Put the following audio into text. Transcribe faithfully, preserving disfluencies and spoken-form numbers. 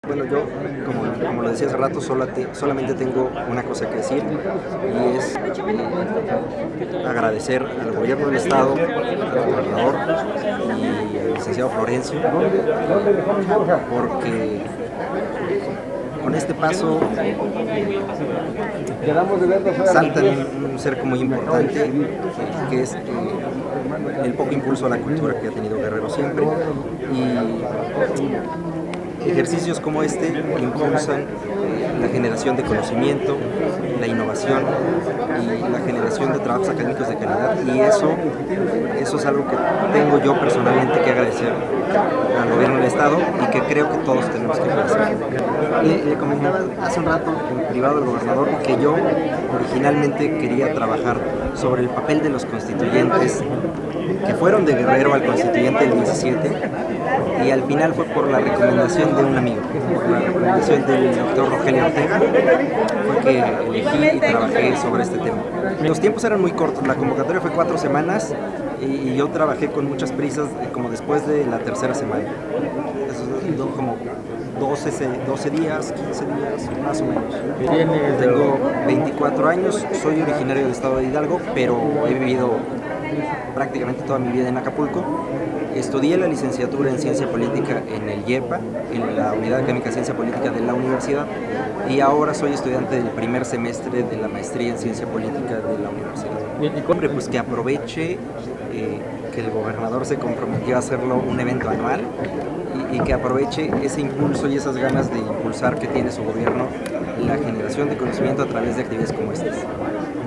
Bueno, yo, como, como lo decía hace rato, solo te, solamente tengo una cosa que decir y es eh, agradecer al gobierno del Estado, al gobernador y al licenciado Florencio, porque con este paso saltan un, un cerco muy importante, que es eh, el poco impulso a la cultura que ha tenido Guerrero siempre, y ejercicios como este impulsan la generación de conocimiento, la innovación y la generación de trabajos académicos de calidad, y eso, eso es algo que tengo yo personalmente que agradecer al gobierno del Estado y que creo que todos tenemos que agradecer. Le, le comentaba hace un rato en privado al gobernador que yo originalmente quería trabajar sobre el papel de los constituyentes que fueron de Guerrero al constituyente del diecisiete, y al final fue por la recomendación de un amigo, por la recomendación del doctor Rogelio Ortega, fue que elegí y trabajé sobre este tema. Los tiempos eran muy cortos, la convocatoria fue cuatro semanas y yo trabajé con muchas prisas como después de la tercera semana. Eso, como doce, doce días, quince días, más o menos. Tengo veinticuatro años, soy originario del estado de Hidalgo, pero he vivido prácticamente toda mi vida en Acapulco. Estudié la licenciatura en Ciencia Política en el IEPA, en la Unidad Académica de Ciencia Política de la universidad, y ahora soy estudiante del primer semestre de la maestría en Ciencia Política de la universidad. Hombre, pues que aproveche eh, que el gobernador se comprometió a hacerlo un evento anual y, y que aproveche ese impulso y esas ganas de impulsar que tiene su gobierno la generación de conocimiento a través de actividades como estas.